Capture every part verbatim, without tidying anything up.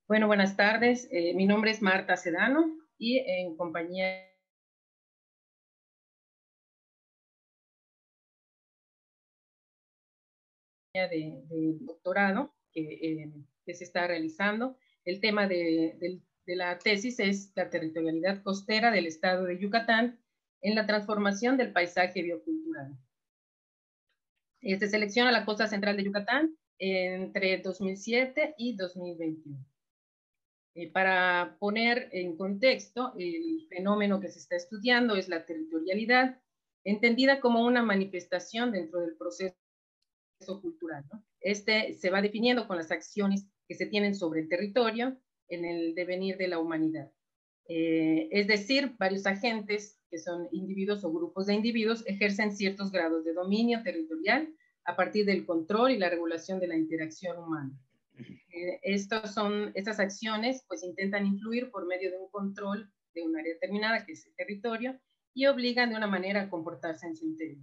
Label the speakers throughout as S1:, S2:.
S1: Bueno, buenas tardes. Eh, mi nombre es Marta Sedano y en compañía de, de doctorado que, eh, que, se está realizando, el tema de, de, de la tesis es la territorialidad costera del estado de Yucatán en la transformación del paisaje biocultural. Se selecciona la costa central de Yucatán entre dos mil siete y dos mil veintiuno. Eh, para poner en contexto, el fenómeno que se está estudiando es la territorialidad, entendida como una manifestación dentro del proceso cultural, ¿no? Este se va definiendo con las acciones que se tienen sobre el territorio en el devenir de la humanidad. Eh, es decir, varios agentes, que son individuos o grupos de individuos, ejercen ciertos grados de dominio territorial a partir del control y la regulación de la interacción humana. Eh, estos son, estas acciones pues intentan influir por medio de un control de un área determinada, que es el territorio, y obligan de una manera a comportarse en su interior.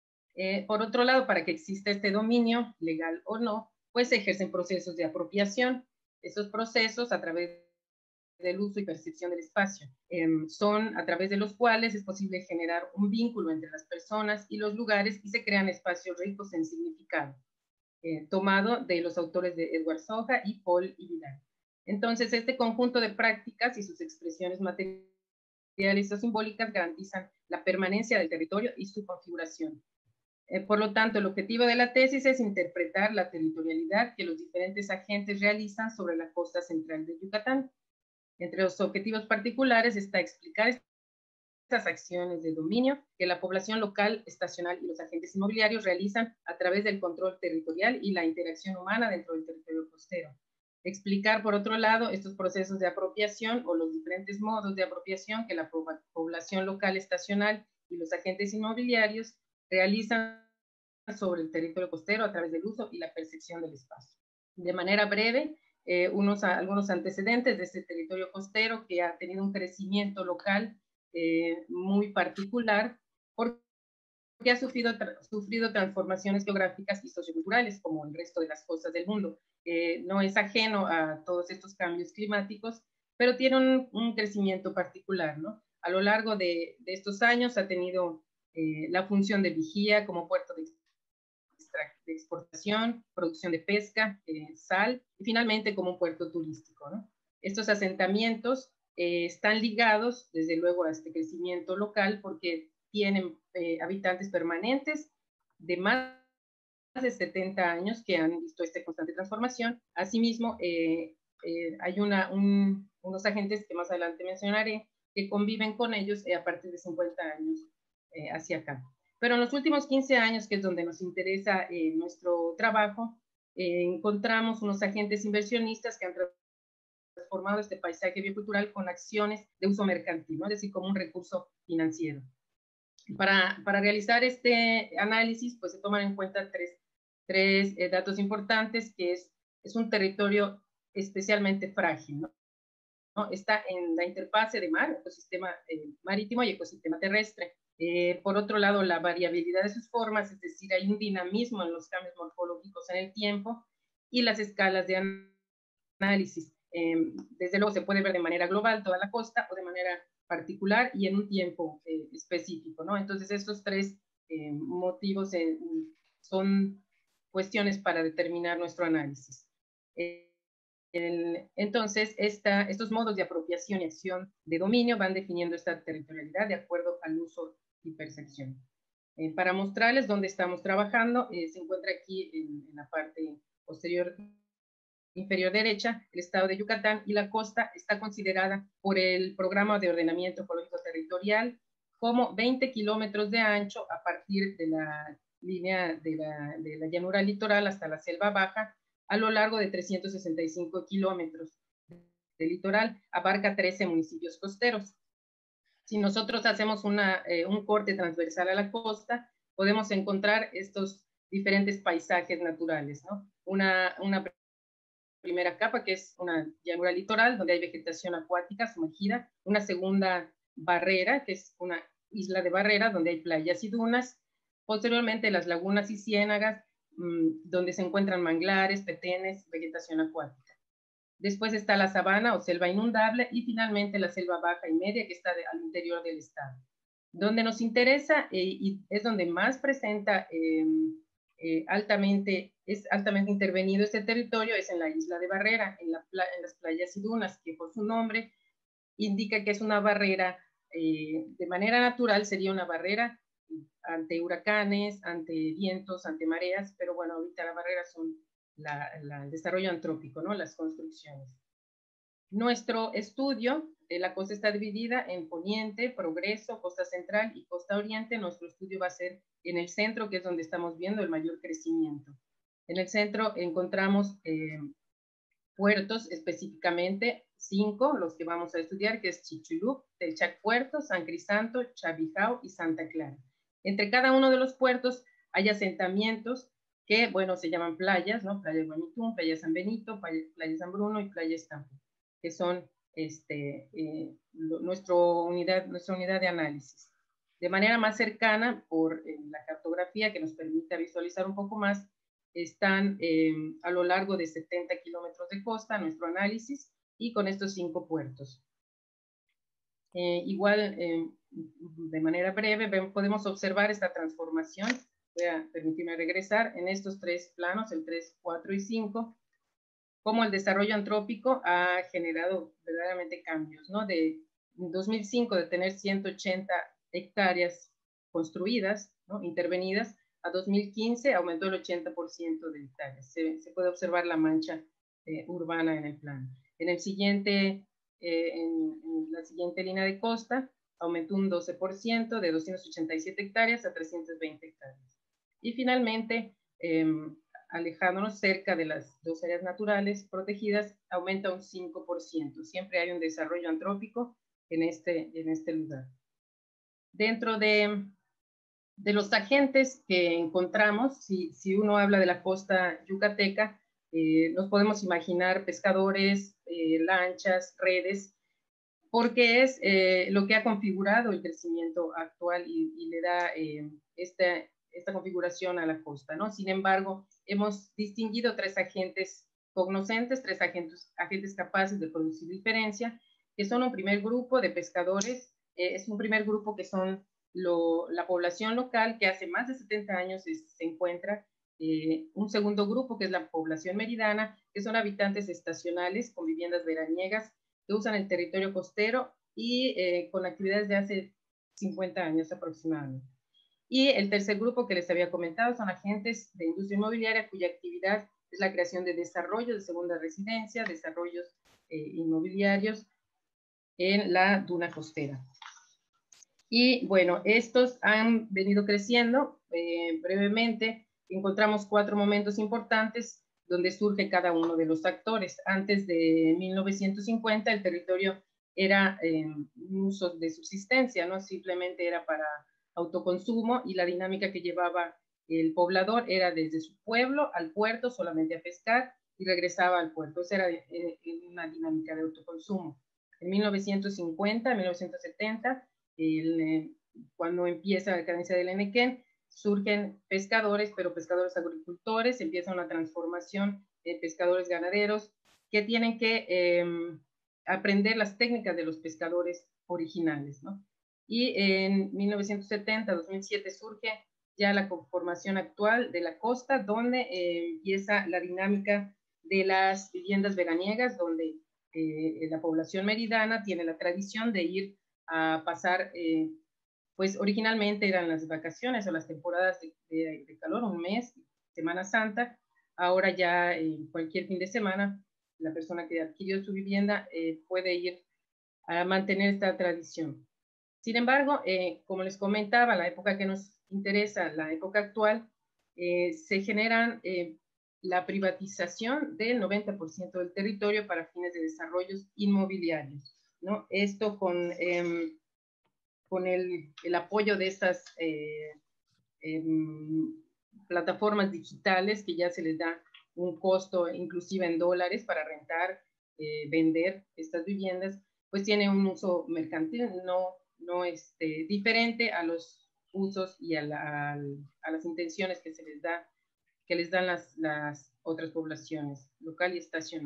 S1: Eh, por otro lado, para que exista este dominio, legal o no, pues se ejercen procesos de apropiación. Esos procesos, a través del uso y percepción del espacio, eh, son a través de los cuales es posible generar un vínculo entre las personas y los lugares y se crean espacios ricos en significado. Eh, tomado de los autores de Edward Soja y Paul y Vidal. Entonces, este conjunto de prácticas y sus expresiones materiales o simbólicas garantizan la permanencia del territorio y su configuración. Eh, por lo tanto, el objetivo de la tesis es interpretar la territorialidad que los diferentes agentes realizan sobre la costa central de Yucatán. Entre los objetivos particulares está explicar estas acciones de dominio que la población local, estacional y los agentes inmobiliarios realizan a través del control territorial y la interacción humana dentro del territorio costero. Explicar, por otro lado, estos procesos de apropiación o los diferentes modos de apropiación que la población local, estacional y los agentes inmobiliarios realizan sobre el territorio costero a través del uso y la percepción del espacio. De manera breve, eh, unos, algunos antecedentes de este territorio costero que ha tenido un crecimiento local eh, muy particular, porque ha sufrido, tra sufrido transformaciones geográficas y socioculturales, como el resto de las costas del mundo. Eh, no es ajeno a todos estos cambios climáticos, pero tiene un, un crecimiento particular, ¿no? A lo largo de, de estos años ha tenido eh, la función de vigía como puerto de de exportación, producción de pesca, eh, sal, y finalmente como un puerto turístico, ¿no? Estos asentamientos eh, están ligados, desde luego, a este crecimiento local porque tienen eh, habitantes permanentes de más de setenta años que han visto esta constante transformación. Asimismo, eh, eh, hay una, un, unos agentes que más adelante mencionaré que conviven con ellos eh, a partir de cincuenta años eh, hacia acá. Pero en los últimos quince años, que es donde nos interesa eh, nuestro trabajo, eh, encontramos unos agentes inversionistas que han transformado este paisaje biocultural con acciones de uso mercantil, ¿no? Es decir, como un recurso financiero. Para, para realizar este análisis, pues se toman en cuenta tres, tres eh, datos importantes, que es, es un territorio especialmente frágil, ¿no? ¿no? Está en la interfase de mar, ecosistema eh, marítimo y ecosistema terrestre. Eh, por otro lado, la variabilidad de sus formas, es decir, hay un dinamismo en los cambios morfológicos en el tiempo y las escalas de análisis. Eh, desde luego se puede ver de manera global toda la costa o de manera particular y en un tiempo eh, específico, ¿no? Entonces, estos tres eh, motivos eh, son cuestiones para determinar nuestro análisis. Eh, el, entonces, esta, estos modos de apropiación y acción de dominio van definiendo esta territorialidad de acuerdo al uso y percepción. Eh, para mostrarles dónde estamos trabajando, eh, se encuentra aquí en, en la parte posterior inferior derecha, el estado de Yucatán, y la costa está considerada por el Programa de Ordenamiento Ecológico Territorial como veinte kilómetros de ancho a partir de la línea de la, de la llanura litoral hasta la selva baja, a lo largo de trescientos sesenta y cinco kilómetros de litoral, abarca trece municipios costeros. Si nosotros hacemos una, eh, un corte transversal a la costa, podemos encontrar estos diferentes paisajes naturales, ¿no? Una, una primera capa, que es una llanura litoral, donde hay vegetación acuática sumergida, una segunda barrera, que es una isla de barrera, donde hay playas y dunas, posteriormente las lagunas y ciénagas, mmm, donde se encuentran manglares, petenes, vegetación acuática. Después está la sabana o selva inundable y finalmente la selva baja y media que está de, al interior del estado. Donde nos interesa eh, y es donde más presenta eh, eh, altamente, es altamente intervenido este territorio es en la isla de Barrera, en, la, en las playas y dunas, que por su nombre indica que es una barrera, eh, de manera natural sería una barrera ante huracanes, ante vientos, ante mareas, pero bueno, ahorita la barrera son la, la, el desarrollo antrópico, ¿no? Las construcciones. Nuestro estudio, eh, la costa está dividida en Poniente, Progreso, Costa Central y Costa Oriente. Nuestro estudio va a ser en el centro, que es donde estamos viendo el mayor crecimiento. En el centro encontramos eh, puertos, específicamente cinco, los que vamos a estudiar, que es Chichulú, Telchac Puerto, San Crisanto, Chavijao y Santa Clara. Entre cada uno de los puertos hay asentamientos que, bueno, se llaman playas, ¿no? Playa de Guamitún, Playa San Benito, Playa, Playa San Bruno y Playa Estampo, que son este, eh, nuestro unidad, nuestra unidad de análisis. De manera más cercana, por eh, la cartografía que nos permite visualizar un poco más, están eh, a lo largo de setenta kilómetros de costa, nuestro análisis, y con estos cinco puertos. Eh, igual, eh, de manera breve, podemos observar esta transformación. Voy a permitirme regresar en estos tres planos, el tres, cuatro y cinco, cómo el desarrollo antrópico ha generado verdaderamente cambios, ¿no? De dos mil cinco, de tener ciento ochenta hectáreas construidas, ¿no? Intervenidas, a dos mil quince aumentó el ochenta por ciento de hectáreas. Se, se puede observar la mancha eh, urbana en el plano. En el siguiente, eh, en, en la siguiente línea de costa, aumentó un doce por ciento, de doscientas ochenta y siete hectáreas a trescientas veinte hectáreas. Y finalmente, eh, alejándonos cerca de las dos áreas naturales protegidas, aumenta un cinco por ciento. Siempre hay un desarrollo antrópico en este, en este lugar. Dentro de, de los agentes que encontramos, si, si uno habla de la costa yucateca, eh, nos podemos imaginar pescadores, eh, lanchas, redes, porque es eh, lo que ha configurado el crecimiento actual y, y le da eh, este, esta configuración a la costa, ¿no? Sin embargo, hemos distinguido tres agentes cognoscentes, tres agentes, agentes capaces de producir diferencia, que son un primer grupo de pescadores, eh, es un primer grupo que son lo, la población local que hace más de setenta años es, se encuentra, eh, un segundo grupo que es la población meridana, que son habitantes estacionales con viviendas veraniegas, que usan el territorio costero y eh, con actividades de hace cincuenta años aproximadamente. Y el tercer grupo que les había comentado son agentes de industria inmobiliaria cuya actividad es la creación de desarrollos de segunda residencia, desarrollos eh, inmobiliarios en la duna costera. Y bueno, estos han venido creciendo eh, brevemente. Encontramos cuatro momentos importantes donde surge cada uno de los actores. Antes de mil novecientos cincuenta, el territorio era eh, un uso de subsistencia, ¿no? Simplemente era para autoconsumo y la dinámica que llevaba el poblador era desde su pueblo al puerto solamente a pescar y regresaba al puerto. Esa era eh, una dinámica de autoconsumo. En mil novecientos cincuenta, mil novecientos setenta, el, eh, cuando empieza la decadencia del Enequén, surgen pescadores, pero pescadores agricultores, empieza una transformación de pescadores ganaderos que tienen que eh, aprender las técnicas de los pescadores originales, ¿no? Y en mil novecientos setenta, dos mil siete surge ya la conformación actual de la costa, donde eh, empieza la dinámica de las viviendas veraniegas, donde eh, la población meridana tiene la tradición de ir a pasar, eh, pues originalmente eran las vacaciones o las temporadas de, de, de calor, un mes, Semana Santa. Ahora ya en eh, cualquier fin de semana la persona que adquirió su vivienda eh, puede ir a mantener esta tradición. Sin embargo, eh, como les comentaba, la época que nos interesa, la época actual, eh, se generan eh, la privatización del noventa por ciento del territorio para fines de desarrollos inmobiliarios, ¿no? Esto con, eh, con el, el, apoyo de estas eh, eh, plataformas digitales que ya se les da un costo inclusive en dólares para rentar, eh, vender estas viviendas, pues tiene un uso mercantil no, no este, diferente a los usos y a, la, a, a las intenciones que se les da, que les dan las, las otras poblaciones, local y estacional.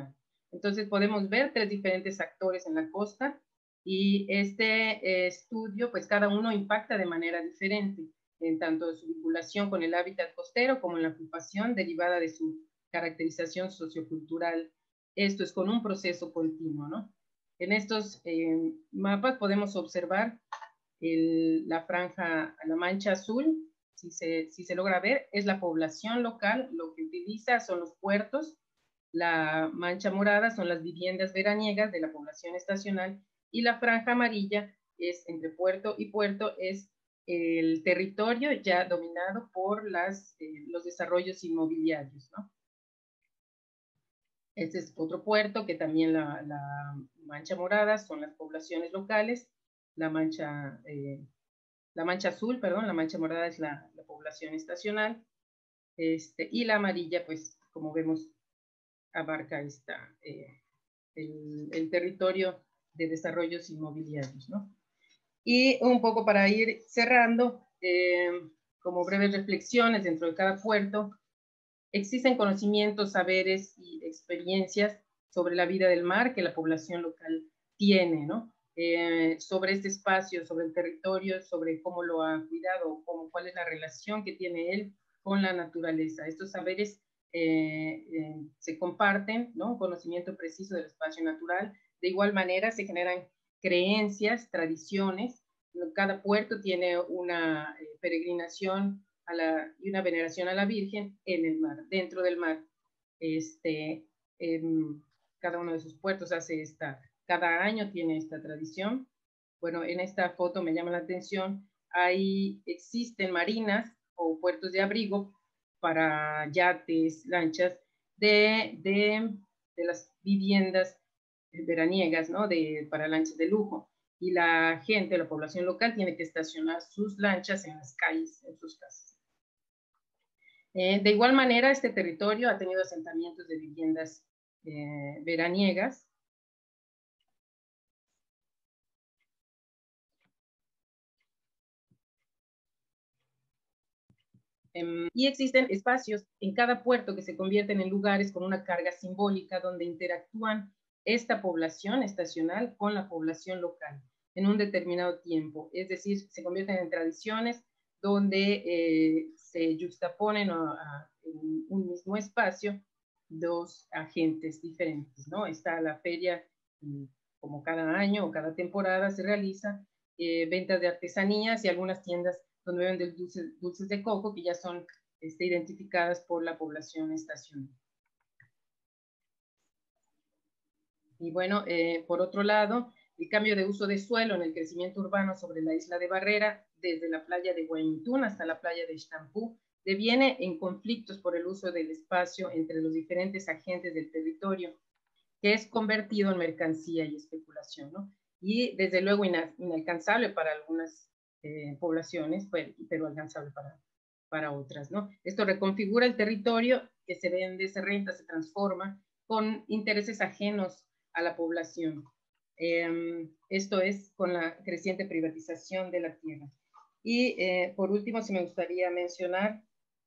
S1: Entonces podemos ver tres diferentes actores en la costa y este eh, estudio, pues cada uno impacta de manera diferente, en tanto su vinculación con el hábitat costero como en la ocupación derivada de su caracterización sociocultural. Esto es con un proceso continuo, ¿no? En estos eh, mapas podemos observar el, la franja, la mancha azul, si se, si se logra ver, es la población local, lo que utiliza son los puertos, la mancha morada son las viviendas veraniegas de la población estacional y la franja amarilla es entre puerto y puerto, es el territorio ya dominado por las, eh, los desarrollos inmobiliarios, ¿no? Este es otro puerto que también la, la mancha morada son las poblaciones locales, la mancha, eh, la mancha azul, perdón, la mancha morada es la, la población estacional, este, y la amarilla, pues, como vemos, abarca esta, eh, el, el territorio de desarrollos inmobiliarios, ¿no? Y un poco para ir cerrando, eh, como breves reflexiones dentro de cada puerto, existen conocimientos, saberes y experiencias sobre la vida del mar que la población local tiene, ¿no? Eh, sobre este espacio, sobre el territorio, sobre cómo lo ha cuidado, cómo, cuál es la relación que tiene él con la naturaleza. Estos saberes eh, eh, se comparten, ¿no? Un conocimiento preciso del espacio natural. De igual manera se generan creencias, tradiciones. Cada puerto tiene una eh, peregrinación a la, y una veneración a la Virgen en el mar, dentro del mar. Este, en cada uno de sus puertos hace esta, cada año tiene esta tradición. Bueno, en esta foto me llama la atención, ahí existen marinas o puertos de abrigo para yates, lanchas, de, de, de las viviendas veraniegas, ¿no? De, para lanchas de lujo. Y la gente, la población local, tiene que estacionar sus lanchas en las calles, en sus casas. Eh, de igual manera, este territorio ha tenido asentamientos de viviendas eh, veraniegas. Eh, y existen espacios en cada puerto que se convierten en lugares con una carga simbólica donde interactúan esta población estacional con la población local en un determinado tiempo. Es decir, se convierten en tradiciones donde eh, se juxtaponen a, a, en un mismo espacio dos agentes diferentes, ¿no? Está la feria, como cada año o cada temporada se realiza, eh, ventas de artesanías y algunas tiendas donde venden dulces, dulces de coco que ya son este, identificadas por la población estacional. Y bueno, eh, por otro lado, el cambio de uso de suelo en el crecimiento urbano sobre la isla de Barrera, desde la playa de Guaymítún hasta la playa de Ixtampú, deviene en conflictos por el uso del espacio entre los diferentes agentes del territorio, que es convertido en mercancía y especulación, ¿no? Y desde luego ina inalcanzable para algunas eh, poblaciones, pues, pero alcanzable para, para otras, ¿no? Esto reconfigura el territorio que se vende, se renta, se transforma con intereses ajenos a la población. Eh, esto es con la creciente privatización de la tierra. Y eh, por último, sí me gustaría mencionar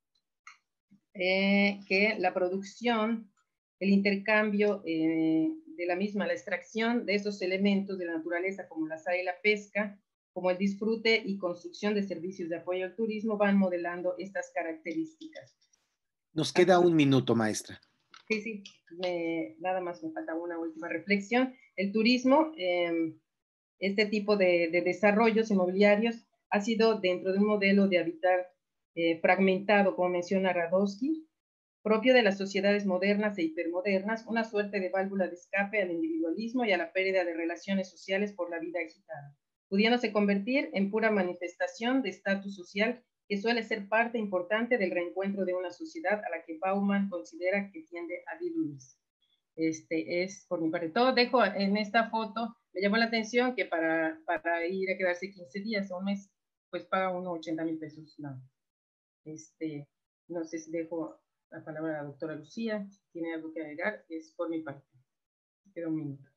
S1: eh, que la producción, el intercambio eh, de la misma, la extracción de esos elementos de la naturaleza como la sal y la pesca, como el disfrute y construcción de servicios de apoyo al turismo, van modelando estas características.
S2: Nos queda un minuto, maestra.
S1: Sí, sí, me, nada más me falta una última reflexión. El turismo, eh, este tipo de, de desarrollos inmobiliarios ha sido dentro de un modelo de habitar eh, fragmentado, como menciona Radowski, propio de las sociedades modernas e hipermodernas, una suerte de válvula de escape al individualismo y a la pérdida de relaciones sociales por la vida agitada, pudiéndose convertir en pura manifestación de estatus social que suele ser parte importante del reencuentro de una sociedad a la que Bauman considera que tiende a diluirse. Este es por mi parte todo. Dejo en esta foto, me llamó la atención que para, para ir a quedarse quince días o un mes, pues paga unos ochenta mil pesos. No. Este, no sé si dejo la palabra a la doctora Lucía, si tiene algo que agregar, es por mi parte. Queda un minuto.